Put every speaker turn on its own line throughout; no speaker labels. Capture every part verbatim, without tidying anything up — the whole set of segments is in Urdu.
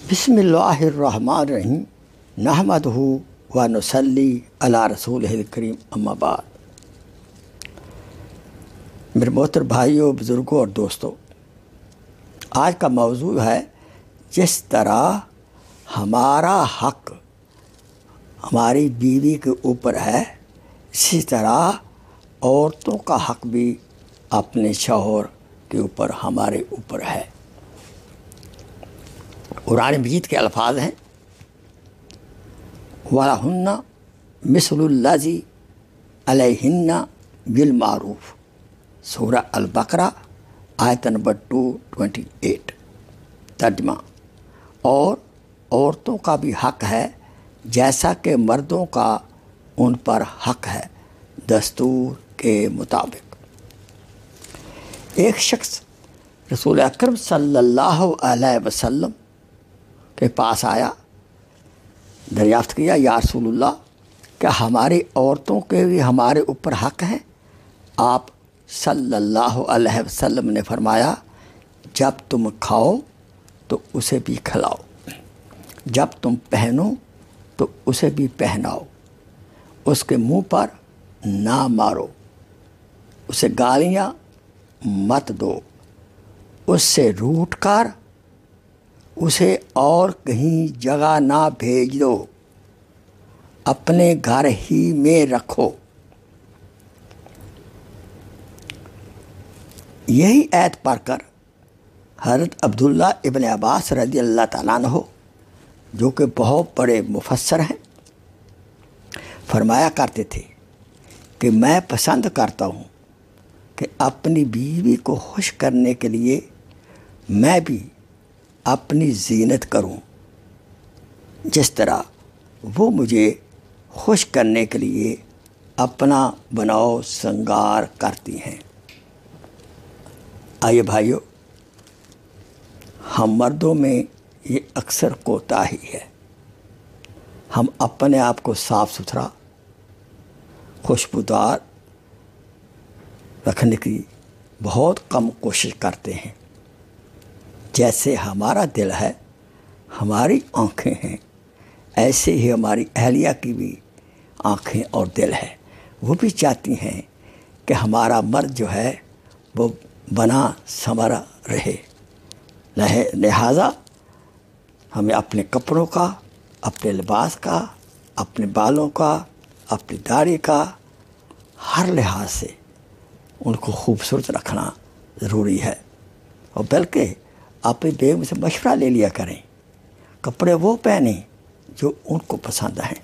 بسم اللہ الرحمن الرحیم نحمدہ و نصلی علی رسولہ الکریم اما بعد۔ میرے محترم بھائیوں، بزرگوں اور دوستوں، آج کا موضوع ہے جس طرح ہمارا حق ہماری بیوی کے اوپر ہے، اسی طرح عورتوں کا حق بھی اپنے شوہر کے اوپر ہمارے اوپر ہے۔ قرآن مجید کے الفاظ ہیں وَلَهُنَّ مِثْلُ الَّذِي عَلَيْهِنَّ بِالْمَعْرُوفِ، سورہ البقرہ آیت نمبر دو سو اٹھائیس۔ ترجمہ: اور عورتوں کا بھی حق ہے جیسا کہ مردوں کا ان پر حق ہے دستور کے مطابق۔ ایک شخص رسول اکرم صلی اللہ علیہ وسلم کے پاس آیا، دریافت کیا، یا رسول اللہ، کیا ہماری عورتوں کے بھی ہمارے اوپر حق ہیں؟ آپ صلی اللہ علیہ وسلم نے فرمایا، جب تم کھاؤ تو اسے بھی کھلاؤ، جب تم پہنو تو اسے بھی پہناؤ، اس کے منہ پر نہ مارو، اسے گالیاں مت دو، اس سے روٹ کر اسے اور کہیں جگہ نہ بھیج دو، اپنے گھر ہی میں رکھو۔ یہی آیت پڑھ کر حضرت عبداللہ ابن عباس رضی اللہ تعالیٰ عنہ، جو کہ بہت بڑے مفسر ہیں، فرمایا کرتے تھے کہ میں پسند کرتا ہوں کہ اپنی بیوی کو خوش کرنے کے لیے میں بھی اپنی زینت کروں، جس طرح وہ مجھے خوش کرنے کے لیے اپنا بناؤ سنگار کرتی ہیں۔ آئیے بھائیو، ہم مردوں میں یہ اکثر کوتاہی ہے، ہم اپنے آپ کو صاف ستھرا خوشبودار رکھنے کی بہت کم کوشش کرتے ہیں۔ جیسے ہمارا دل ہے، ہماری آنکھیں ہیں، ایسے ہی ہماری اہلیہ کی بھی آنکھیں اور دل ہے، وہ بھی چاہتی ہیں کہ ہمارا مرد جو ہے وہ بنا سنورا رہے۔ لہٰذا ہمیں اپنے کپڑوں کا، اپنے لباس کا، اپنے بالوں کا، اپنی داڑھی کا ہر لحاظ سے ان کو خوبصورت رکھنا ضروری ہے، اور بلکہ اپنی بیگم سے مشورہ لے لیا کریں، کپڑے وہ پہنیں جو ان کو پسند ہیں،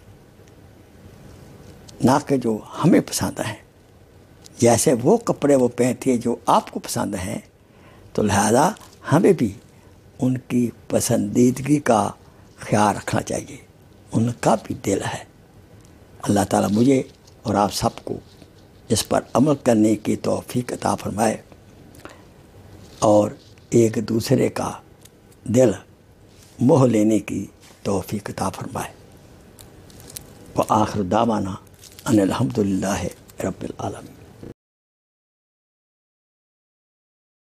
نہ کہ جو ہمیں پسند ہیں۔ جیسے وہ کپڑے وہ پہنتی ہیں جو آپ کو پسند ہیں، تو لہذا ہمیں بھی ان کی پسندیدگی کا خیال رکھنا چاہیے، ان کا بھی دل ہے۔ اللہ تعالیٰ مجھے اور آپ سب کو اس پر عمل کرنے کی توفیق عطا فرمائے، اور ایک دوسرے کا دل موہ لینے کی توفیق عطا فرمائے۔ وآخر دعوانا ان الحمد للہ رب العالمین۔